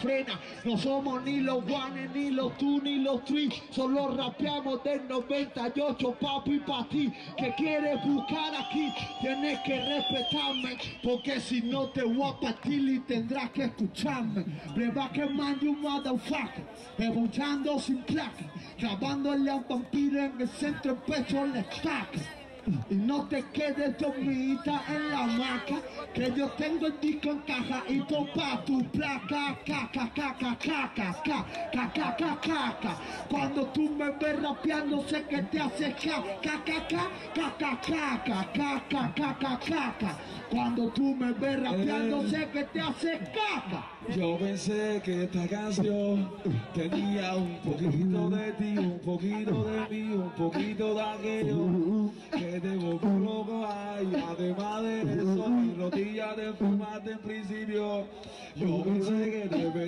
frena. No somos ni los one, ni los two, ni los three. Solo rapeamos del 98, papi, pa' ti. Que quieres buscar aquí, tienes que respetarme, porque si no te voy a partir y tendrás que escucharme. Breva que man, you motherfucker, rebotando sin placa, clavándole a un vampiro en el centro, el pecho le estaca. Y no te quedes dormida en la hamaca, que yo tengo el disco en caja y pa' tu placa. Cuando tú me ves rapeando sé que te hace Cuando tú me ves rapeando sé que te hace caca. Yo pensé que esta canción tenía un poquito de ti, un poquito de mí, un poquito de aquello que te volvió loco. Ay, además de eso, mi rodilla te fumaste en principio. Yo pensé que te